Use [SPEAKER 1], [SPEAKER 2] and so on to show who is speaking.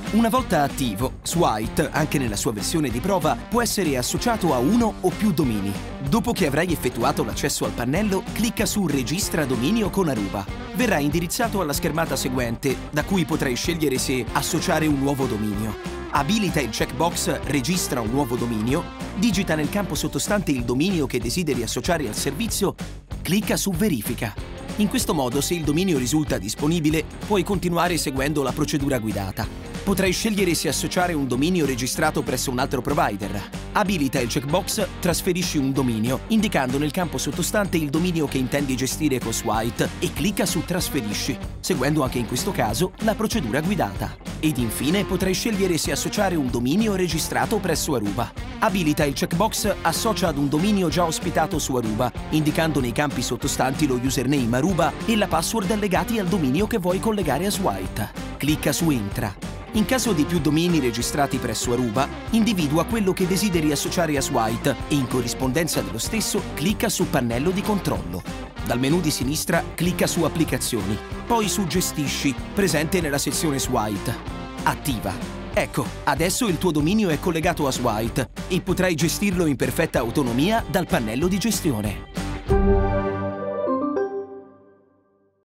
[SPEAKER 1] Una volta attivo, Swite, anche nella sua versione di prova, può essere associato a uno o più domini. Dopo che avrai effettuato l'accesso al pannello, clicca su Registra dominio con Aruba. Verrà indirizzato alla schermata seguente, da cui potrai scegliere se associare un nuovo dominio. Abilita il checkbox Registra un nuovo dominio, digita nel campo sottostante il dominio che desideri associare al servizio, clicca su Verifica. In questo modo, se il dominio risulta disponibile, puoi continuare seguendo la procedura guidata. Potrai scegliere se associare un dominio registrato presso un altro provider. Abilita il checkbox Trasferisci un dominio, indicando nel campo sottostante il dominio che intendi gestire con Swite e clicca su Trasferisci, seguendo anche in questo caso la procedura guidata. Ed infine potrai scegliere se associare un dominio registrato presso Aruba. Abilita il checkbox Associa ad un dominio già ospitato su Aruba, indicando nei campi sottostanti lo username Aruba e la password legati al dominio che vuoi collegare a Swite. Clicca su Entra. In caso di più domini registrati presso Aruba, individua quello che desideri associare a Swite e in corrispondenza dello stesso clicca su Pannello di controllo. Dal menu di sinistra clicca su Applicazioni, poi su Gestisci, presente nella sezione Swite. Attiva. Ecco, adesso il tuo dominio è collegato a Swite e potrai gestirlo in perfetta autonomia dal pannello di gestione.